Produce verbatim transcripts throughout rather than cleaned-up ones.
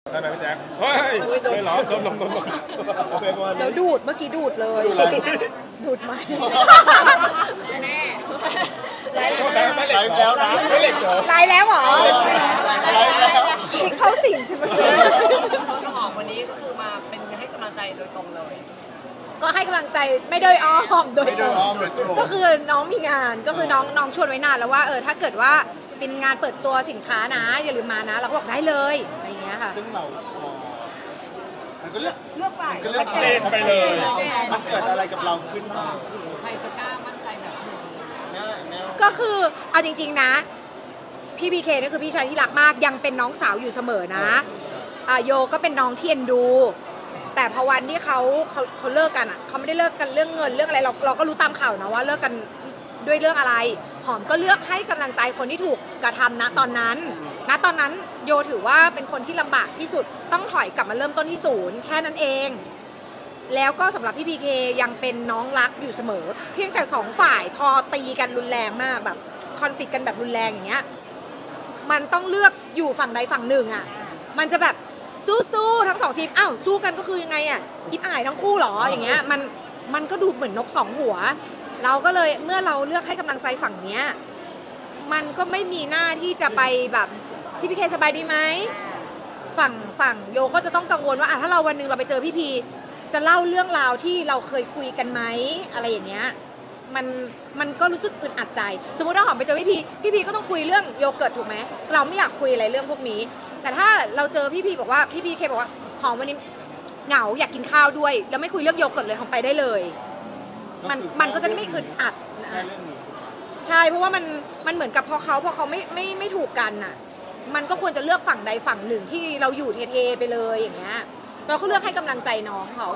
ได้ไหมพี่แจ๊คเฮ้ยไม่หรอลมลมลมลมโอเคประมาณนี้แล้วดูดเมื่อกี้ดูดเลยดูดไหมแน่ไลฟ์แล้วนะไม่เหล็กเหรอไลฟ์แล้วเหรอไลฟ์แล้วเข้าสิ่งใช่ไหมต้นหอมวันนี้ก็คือมาเป็นให้กำลังใจโดยตรงเลยก็ให้กำลังใจไม่โดยอ้อมโดยไม่ตได้รงอ้อมเลยตัวก็คือน้องมีงานก็คือน้องน้องชวนไว้นานแล้วว่าเออถ้าเกิดว่าเป็นงานเปิดตัวสินค้านะอย่าลืมมานะเราก็บอกได้เลยอะไรอย่างเงี้ยค่ะซึ่งเราพอมันก็เลือกเลือกฝ่ายมันก็เลือกชัดเจนไปเลยมันเกิดอะไรกับเราขึ้นบ้างใครจะกล้ามั่นใจแบบนี้ก็คือเอาจริงๆนะพี่พีเคนี่คือพี่ชายที่รักมากยังเป็นน้องสาวอยู่เสมอนะอ่าโยก็เป็นน้องที่เอ็นดู แต่พอวันที่เขาเขาเขาเลิกกันอ่ะเขาไม่ได้เลิกกันเรื่องเงินเรื่องอะไรเราเราก็รู้ตามข่าวนะว่าเลิกกันด้วยเรื่องอะไรหอมก็เลือกให้กำลังใจคนที่ถูกกระทำนะตอนนั้นณตอนนั้นโยถือว่าเป็นคนที่ลำบากที่สุดต้องถอยกลับมาเริ่มต้นที่ศูนย์แค่นั้นเองแล้วก็สำหรับพี่พีเคยังเป็นน้องรักอยู่เสมอเพียงแต่สองฝ่ายพอตีกันรุนแรงมากแบบคอนฟ lict กันแบบรุนแรงอย่างเงี้ยมันต้องเลือกอยู่ฝั่งใดฝั่งหนึ่งอ่ะมันจะแบบสู้ๆทั้งสองทีมอ้าวสู้กันก็คือยังไงอ่ะอิบอายทั้งคู่หรออย่างเงี้ยมันมันก็ดูเหมือนนกสองหัวเราก็เลยเมื่อเราเลือกให้กำลังใจฝั่งเนี้ยมันก็ไม่มีหน้าที่จะไปแบบพี่พีเคสบายดีไหมฝั่งฝั่งโยก็จะต้องกังวลว่าอ่ะถ้าเราวันหนึ่งเราไปเจอพี่พีจะเล่าเรื่องราวที่เราเคยคุยกันไหมอะไรอย่างเงี้ยมันมันก็รู้สึกอึดอัดใจสมมุติว่าหอมไปเจอพี่พีพี่พีก็ต้องคุยเรื่องโยเกิร์ตถูกไหมเราไม่อยากคุยอะไรเรื่องพวกนี้แต่ถ้าเราเจอพี่พีบอกว่าพี่พีเคบอกว่าหอมวันนี้เหงาอยากกินข้าวด้วยแล้วไม่คุยเรื่องโยเกิร์ตเลยหอมไปได้เลยมันมันก็จะไม่อึดอัดนะใช่เพราะว่ามันมันเหมือนกับพอเขาพอเขาไม่ไม่ไม่ถูกกันน่ะมันก็ควรจะเลือกฝั่งใดฝั่งหนึ่งที่เราอยู่เทๆไปเลยอย่างเงี้ยเราก็เลือกให้กำลังใจน้องเขา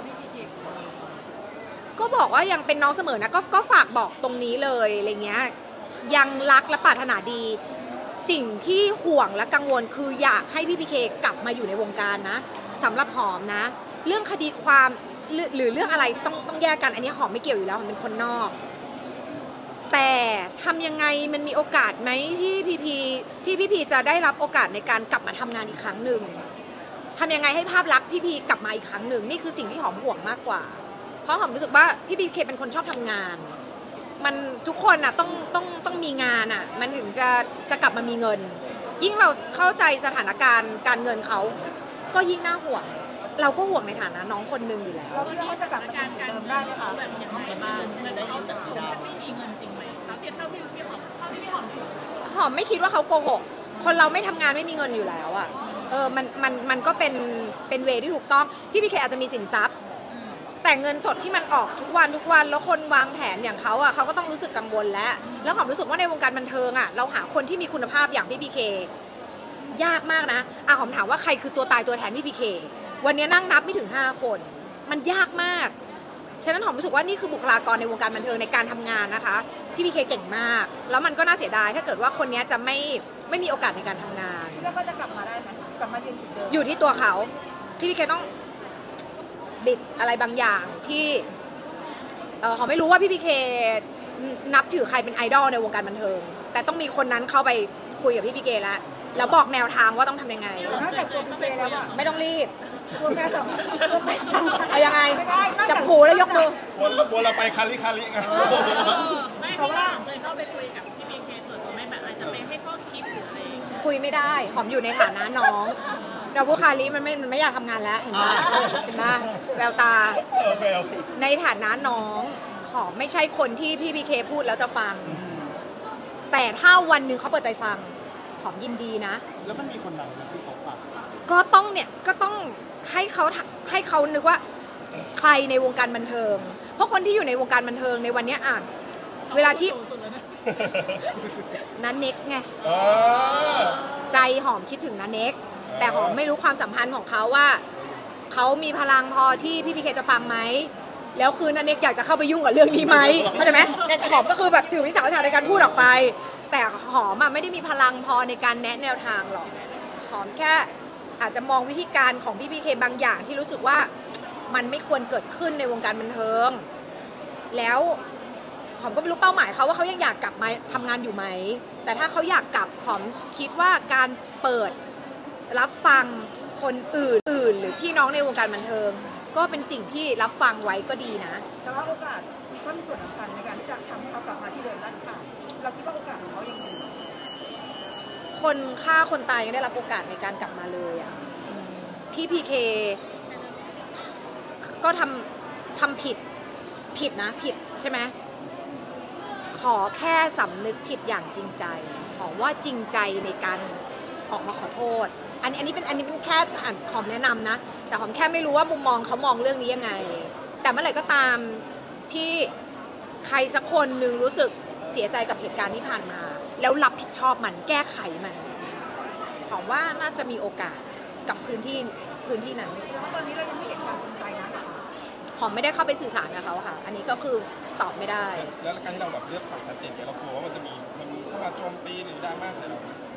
ก็บอกว่ายังเป็นน้องเสมอนะก็ก็ฝากบอกตรงนี้เลยอะไรเงี้ยยังรักและปรารถนาดีสิ่งที่ห่วงและกังวลคืออยากให้พี่พีเคกลับมาอยู่ในวงการนะสำหรับหอมนะเรื่องคดีความหรือเรื่องอะไรต้องต้องแยกกันอันนี้หอมไม่เกี่ยวอยู่แล้วหอมเป็นคนนอกแต่ทำยังไงมันมีโอกาสไหมที่พีพีที่พี่พีจะได้รับโอกาสในการกลับมาทำงานอีกครั้งหนึ่งทำยังไงให้ภาพลักษณ์พี่พีกลับมาอีกครั้งหนึ่งนี่คือสิ่งที่หอมห่วงมากกว่าเพราะหอมรู้สึกว่าพี่พีเคเป็นคนชอบทำงานมันทุกคนน่ะต้องต้องต้องมีงานอ่ะมันถึงจะจะกลับมามีเงินยิ่งเราเข้าใจสถานการณ์การเงินเขาก็ยิ่งน่าห่วงเราก็ห่วงในฐานะน้องคนหนึ่งอยู่แล้วเราคิดว่าเขาจะกลับมาการเดิมได้ไหมคะแบบอย่างไรบ้างจะเขาจะถูกไม่มีเงินจริงไหมครับเท่าที่พี่หอมเท่าที่พี่หอมหอมไม่คิดว่าเขาโกหกคนเราไม่ทำงานไม่มีเงินอยู่แล้วอ่ะเออมันมันมันก็เป็นเป็นเวที่ถูกต้องที่พี่เคอาจจะมีสินทรัพย์แต่เงินสดที่มันออกทุกวันทุกวันแล้วคนวางแผนอย่างเขาอ่ะเขาก็ต้องรู้สึกกังวลแล้วแล้วหอมรู้สึกว่าในวงการบันเทิงอ่ะเราหาคนที่มีคุณภาพอย่างพี่พีเคยากมากนะอ่ะหอมถามว่าใครคือตัวตายตัวแทนพี่พีเควันนี้นั่งนับไม่ถึงห้าคนมันยากมากฉะนั้นหอมรู้สึกว่านี่คือบุคลากรในวงการบันเทิงในการทำงานนะคะพี่พีเคเก่งมากแล้วมันก็น่าเสียดายถ้าเกิดว่าคนนี้จะไม่ไม่มีโอกาสในการทำงานแล้วก็จะกลับมาได้ไหมกลับมายืนจุดเดิมอยู่ที่ตัวเขาพี่พีเคต้องบิดอะไรบางอย่างที่เออเขาไม่รู้ว่าพี่พีเคนับถือใครเป็นไอดอลในวงการบันเทิงแต่ต้องมีคนนั้นเข้าไปคุยกับพี่พีเคแล้วแล้วบอกแนวทางว่าต้องทำยังไงนอกจากตัวพี่เคแล้วอะไม่ต้องรีบตัวแม่สองเอายังไงจับหูแล้วยกมือวนวนเราไปคาริคาริไงไม่เพราะว่าเคยเข้าไปคุยกับพี่บีเคส่วนตัวไม่แบบอาจจะไปให้ข้อคิดหรืออะไรคุยไม่ได้หอมอยู่ในฐานะน้องเราพูดคาริมันไม่มันไม่อยากทำงานแล้วเห็นไหมเห็นไหมแววตาในฐานะน้องหอมไม่ใช่คนที่พี่บีเคพูดแล้วจะฟังแต่ถ้าวันหนึ่งเขาเปิดใจฟังหอมยินดีนะแล้วมันมีคนไหนที่เขาฟังก็ต้องเนี่ยก็ต้องให้เขาให้เขานึกว่าใครในวงการบันเทิงเพราะคนที่อยู่ในวงการบันเทิงในวันนี้อ่านเวลาที่นันเน็กไงใจหอมคิดถึงนันเน็กแต่หอมไม่รู้ความสัมพันธ์ของเขาว่าเขามีพลังพอที่พี่พีเคจะฟังไหมแล้วคือนันเน็กอยากจะเข้าไปยุ่งกับเรื่องนี้ไหมเข้าใจไหมหอมก็คือแบบถือวิสาสะในการพูดออกไปแต่หอมอ่ะไม่ได้มีพลังพอในการแนะแนวทางหรอกหอมแค่อาจจะมองวิธีการของพี่พีเคบางอย่างที่รู้สึกว่ามันไม่ควรเกิดขึ้นในวงการบันเทิงแล้วหอมก็ไม่รู้เป้าหมายเขาว่าเขายังอยากกลับมาทำงานอยู่ไหมแต่ถ้าเขาอยากกลับหอมคิดว่าการเปิดรับฟังคคนอื่นอื่นหรือพี่น้องในวงการบันเทิงก็เป็นสิ่งที่รับฟังไว้ก็ดีนะแต่ว่าโอกาสก็มีส่วนสำคัญในการที่จะทำให้เขากลับมาที่เดิมได้หรือเปล่าเราคิดว่าโอกาสของเขายังอยู่คนฆ่าคนตายยังได้รับโอกาสในการกลับมาเลยอ่ะพี่พีเคก็ทำทำผิดผิดนะผิดใช่ไหมขอแค่สำนึกผิดอย่างจริงใจหอมว่าจริงใจในการออกมาขอโทษอันนี้อันนี้เป็นอันนี้เป็นแค่หอมแนะนำนะแต่หอมแค่ไม่รู้ว่ามุมมองเขามองเรื่องนี้ยังไงแต่เมื่อไหร่ก็ตามที่ใครสักคนหนึ่งรู้สึกเสียใจกับเหตุการณ์ที่ผ่านมาแล้วรับผิดชอบมันแก้ไขมันหอมว่าน่าจะมีโอกาสกับพื้นที่พื้นที่นั้นแล้วตอนนี้เรายังไม่เห็นความจริงใจนะหอมไม่ได้เข้าไปสื่อสารกับเขาค่ะอันนี้ก็คือตอบไม่ได้แล้วการที่เราแบบเลือกฝั่งชัดเจนเรากลัวว่ามันจะมีคนเข้ามาโจมตีหรือดราม่าใส่เรา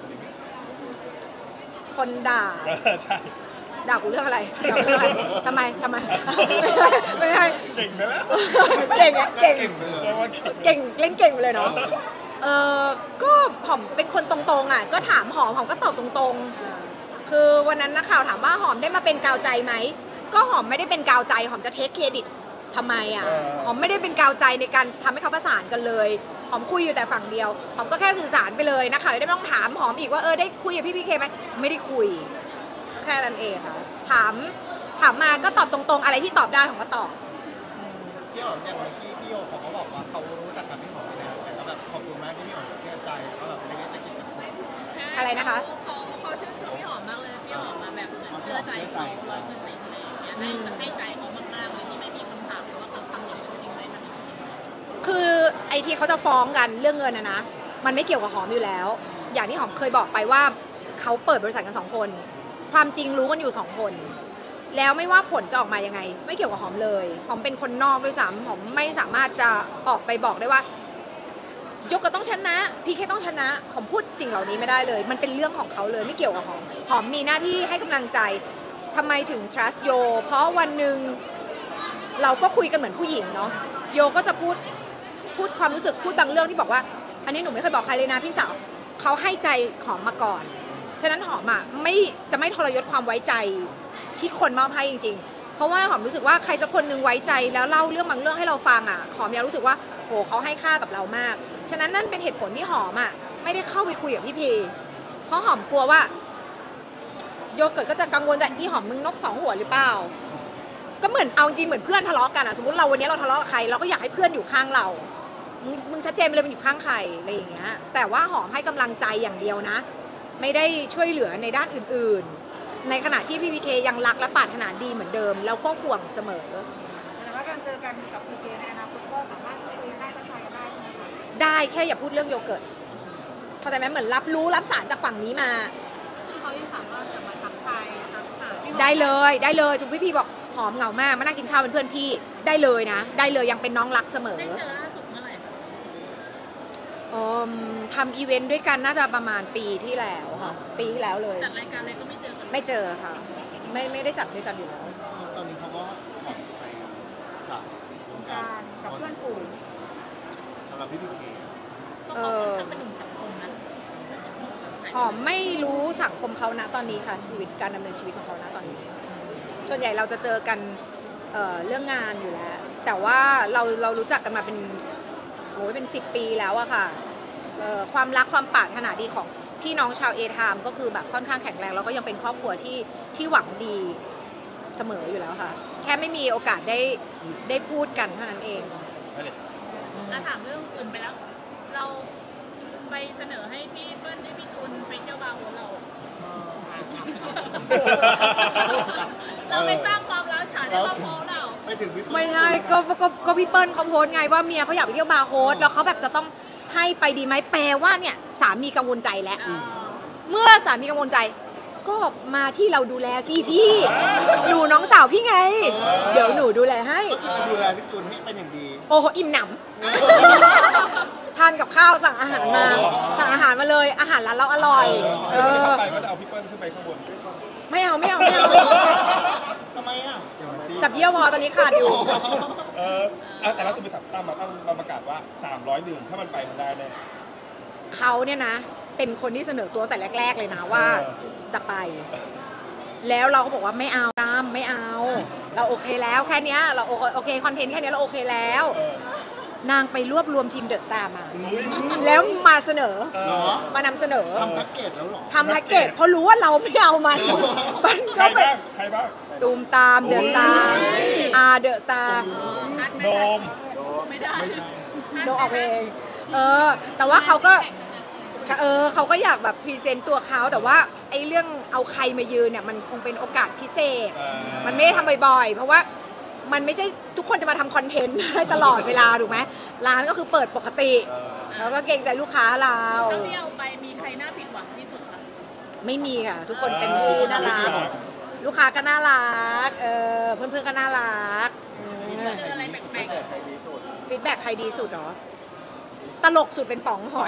คนด่าใช่ด่ากูเรื่องอะไรด่ากูเรื่องอะไรทำไมทำไมไม่ใช่เก่งไหมล่ะเก่งอะเก่งเก่งเล่นเก่งไปเลยเนาะเออก็หอมเป็นคนตรงๆอ่ะก็ถามหอมหอมก็ตอบตรงๆคือวันนั้นนักข่าวถามว่าหอมได้มาเป็นกาวใจไหมก็หอมไม่ได้เป็นกาวใจหอมจะเทคเครดิตทำไมอ่ะหอมไม่ได้เป็นกาวใจในการทำให้เขาประสานกันเลยหอมคุยอยู่แต่ฝั่งเดียวหอมก็แค่สื่อสารไปเลยนะคะไม่ต้องถามหอมอีกว่าเออได้คุยกับพี่พีเคไหมไม่ได้คุยแค่นั้นเองค่ะถามถามมาก็ตอบตรงๆอะไรที่ตอบได้หอมก็ตอบพี่หอมอย่างที่พี่โยเขาก็บอกว่าเขารู้จักกับพี่หอมแล้วแต่ก็แบบขอบคุณมากที่พี่หอมเชื่อใจแล้วก็แบบไม่ได้จะกินกับผมอะไรนะคะเขาเขาชื่นชมพี่หอมมากเลยพี่หอมมาแบบเหมือนเชื่อใจเขาร้อยเปอร์เซ็นต์อะไรอย่างเงี้ยให้ให้ใจเขามากๆเลยที่ไม่มีคำถามเลยว่าเขาทำอย่างจริงไหมทำอย่างจริงคือไอที่เขาจะฟ้องกันเรื่องเงินนะนะมันไม่เกี่ยวกับหอมอยู่แล้วอย่างที่หอมเคยบอกไปว่าเขาเปิดบริษัทกันสองคนความจริงรู้กันอยู่สองคนแล้วไม่ว่าผลจะออกมายังไงไม่เกี่ยวกับหอมเลยหอมเป็นคนนอกด้วยซ้ำหอมไม่สามารถจะออกไปบอกได้ว่ายกก็ต้องชนะพี่แค่ต้องชนะหอมพูดสิ่งเหล่านี้ไม่ได้เลยมันเป็นเรื่องของเขาเลยไม่เกี่ยวกับหอมหอมมีหน้าที่ให้กำลังใจทำไมถึง trust โยเพราะวันหนึ่งเราก็คุยกันเหมือนผู้หญิงเนาะโยก็จะพูดพูดความรู้สึกพูดบางเรื่องที่บอกว่าอันนี้หนูไม่เคยบอกใครเลยนะพี่สาวเขาให้ใจหอมมาก่อนฉะนั้นหอมอ่ะไม่จะไม่ทรยศความไว้ใจที่คนมอบให้จริงๆเพราะว่าหอมรู้สึกว่าใครสักคนนึงไว้ใจแล้วเล่าเรื่องบางเรื่องให้เราฟังอ่ะหอมอยากรู้สึกว่าโหเขาให้ค่ากับเรามากฉะนั้นนั่นเป็นเหตุผลที่หอมอ่ะไม่ได้เข้าไปคุยกับพี่พีเพราะหอมกลัวว่าโยเกิร์ตก็จะกังวลแต่อีหอมมึงนกสองหัวหรือเปล่าก็เหมือนเอาจริงเหมือนเพื่อนทะเลาะกันอ่ะสมมติเราวันนี้เราทะเลาะกับใครเราก็อยากให้เพื่อนอยู่ข้างเรามึงชัดเจนไปเลยมันอยู่ข้างใครอะไรอย่างเงี้ยแต่ว่าหอมให้กำลังใจอย่างเดียวนะไม่ได้ช่วยเหลือในด้านอื่นๆในขณะที่พี่พีเคยังรักและปรารถนาดีเหมือนเดิมแล้วก็ห่วงเสมอแต่ว่าการเจอกันกับพีเคในอนาคตก็สามารถคุยได้ทักทายกันได้ได้แค่อย่าพูดเรื่องโยเกิร์ตเข้าใจไหมเหมือนรับรู้รับสารจากฝั่งนี้มาเขายังสามารถจะมาทักทายทักทายได้เลยได้เลยจุ๊บพี่พีบอกหอมเหงามากมานั่งกินข้าวเป็นเพื่อนพี่ได้เลยนะได้เลยยังเป็นน้องรักเสมอได้เจอล่าสุดเมื่อไหร่ทำอีเวนต์ด้วยกันน่าจะประมาณปีที่แล้วค่ะปีที่แล้วเลยจัดรายการอะไรก็ไม่เจอกันไม่เจอค่ะไม่ไม่ได้จัดด้วยกันอยู่แล้วตอนนี้เขาก็ออกไปจากวงการกับเพื่อนฝูงสำหรับพี่พีเคเออเป็นหนุ่มสังคมนะหอมไม่รู้สังคมเขานะตอนนี้ค่ะชีวิตการดำเนินชีวิตของเขานะตอนนี้ส่วนใหญ่เราจะเจอกันเ, เรื่องงานอยู่แล้วแต่ว่าเราเรารู้จักกันมาเป็นโอ้ยเป็นสิบปีแล้วอะค่ะความรักความปรารถนาดีของพี่น้องชาวเอทามก็คือแบบค่อนข้างแข็งแรงแล้วก็ยังเป็นครอบครัวที่ที่หวังดีเสมออยู่แล้วค่ะแค่ไม่มีโอกาสได้ได้พูดกันเท่านั้นเองแล้วถามเรื่องอื่นไปแล้วเราไปเสนอให้พี่เปิ้ลให้พี่จูนไปเที่ยวบาร์โฮสเราเราไปสร้างความร้าวฉานในครอบครัวเราไม่ถึงพี่ไม่ใช่ก็ก็ก็พี่เปิ้ลเขาโพสไงว่าเมียเขาอยากไปเที่ยวบาร์โฮสแล้วเขาแบบจะต้องให้ไปดีไหมแปลว่าเนี่ยสามีกังวลใจแล้วเมื่อสามีกังวลใจก็มาที่เราดูแลสิพี่หนูน้องสาวพี่ไงเดี๋ยวหนูดูแลให้จะดูแลพี่จูนให้เป็นอย่างดีโอ้โหอิ่มหนำทานกับข้าวสั่งอาหารมาสั่งอาหารมาเลยอาหารร้านเราอร่อยเออไปก็จะเอาพี่เปิ้ลขึ้นไปข้างบนไม่เอาไม่เอาไม่เอาทำไมอ่ะสับเยี่ยววอตอนนี้ขาดอยู่เออแต่ล่าสุดบริษัทตั้งมาตั้งมาประกาศว่าสามร้อยดื่มถ้ามันไปมันได้แน่เขาเนี่ยนะเป็นคนที่เสนอตัวแต่แรกๆเลยนะว่าจะไปแล้วเราก็บอกว่าไม่เอาตามไม่เอา เราโอเคแล้วแค่เนี้ยเราโอโอเคคอนเทนต์แค่เนี้ยเราโอเคแล้วเออนางไปรวบรวมทีมเดอะสตาร์มาอุ๊ยแล้วมาเสนอเอเหรออมานำเสนอทำแพ็กเกจแล้วเหรอทำแพ็กเกจเพราะรู้ว่าเราไม่เอามันมันใครก็ไปบ้างใครบ้างตูมตามเดอะสตาร์อาเดอะสตาร์โดมไม่ได้ไม่ใช่โดนออกเองเออ แต่ว่าเขาก็ เออเขาก็อยากแบบพรีเซนต์ตัวเขาแต่ว่าไอ้เรื่องเอาใครมายืนเนี่ยมันคงเป็นโอกาสพิเศษอ่ามัมันไม่ได้ทำบ่อยๆ เพราะว่ามันไม่ใช่ทุกคนจะมาทำคอนเทนต์ได้ตลอดเวลาถูกไหมร้านก็คือเปิดปกติ แล้วก็เกรงใจลูกค้าเราเท่าที่เอาไปมีใครน่าผิดหวังที่สุดคะไม่มีค่ะ ทุกคนเต็มที่น่ารักลูกค้าก็น่ารักเออเพื่อนๆก็น่ารักเจออะไรแปลกฟีดแบ็กใครดีสุดเหรอตลกสุดเป็นป๋องหอย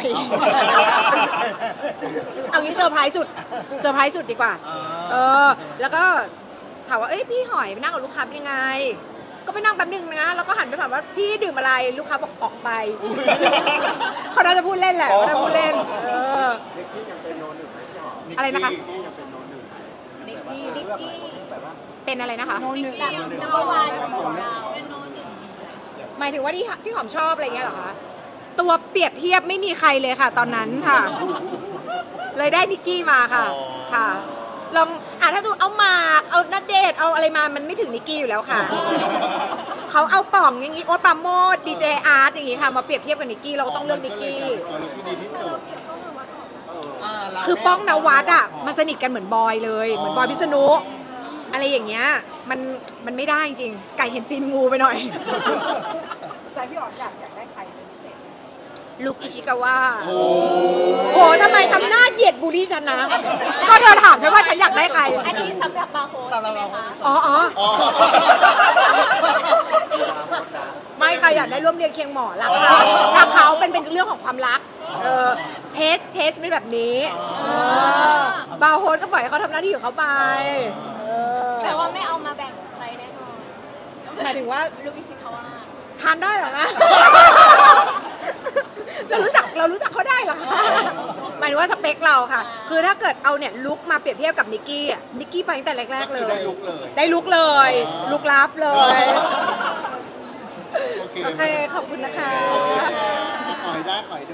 เอางี้เซอร์ไพรส์สุดเซอร์ไพรส์สุดดีกว่า เออ แล้วก็ถามว่า เอ้ยพี่หอยไปนั่งกับลูกค้าเป็นยังไง ก็ไปนั่งแป๊บนึงนะ แล้วก็หันไปถามว่าพี่ดื่มอะไร ลูกค้าบอกออกไป เขาน่าจะพูดเล่นแหละเขาน่าจะพูดเล่น เออ อะไรนะคะนิกกี้นิกกี้เป็นอะไรนะคะโนหนึ่งๆนัมเบอร์วันของเราเป็นโนหนึ่งหมายถึงว่าที่ที่หอมชอบอะไรเงี้ยเหรอคะ ตัวเปรียบเทียบไม่มีใครเลยค่ะ ตอนนั้นค่ะ เลยได้นิกกี้มาค่ะ ค่ะ ลองอ่ะถ้าดูเอาหมากเอานัดเดทเอาอะไรมามันไม่ถึงนิกกี้อยู่แล้วค่ะ เขาเอาป่องอย่างงี้โอ๊ตปราโมดดีเจอาร์ตอย่างงี้ค่ะมาเปรียบเทียบกับนิกกี้เราก็ต้องเลือกนิกกี้เออนิกกี้ดีที่สุดคือป้องนวัดอ่ะมันสนิทกันเหมือนบอยเลย เหมือนบอยพิษณุอะไรอย่างเงี้ยมันมันไม่ได้จริงไก่เห็นตีนงูไปหน่อยใจพี่อ๋อมอยากอยากได้ใครเป็นพิเศษลุกอิชิกาวะโหทำไมทำหน้าเหยียดบูลลี่ฉันนะ ก็เธอถามฉันว่าฉันอยากได้ใครอันนี้สำหรับบาร์โฮสใช่ไหมคะอ๋ออ๋ออ๋อไม่ค่ะอยากได้ร่วมเรียนเคียงหมอรักเขารักเขาเป็นเป็นเรื่องของความรัก เออเทสเทสเป็นแบบนี้เออบาร์โฮสก็ปล่อยให้เขาทำหน้าที่ของเขาไปเออแปลว่าไม่เอามาแบ่งใครแน่นอนหมายถึงว่าลูกอิชิคาวะทานได้เหรอคะ เรารู้จักเรารู้จักเขาได้เหรอคะหมายถึงว่าสเปคเราค่ะ คือถ้าเกิดเอาเนี่ยลุกมาเปรียบเทียบกับนิกกี้อ่ะนิกกี้ไปตั้งแต่แรกๆเลยได้ลุกเลยได้ลุกเลย ลุกลับเลยโอเคโอเค ขอบคุณนะคะขอให้ได้ขอให้ได้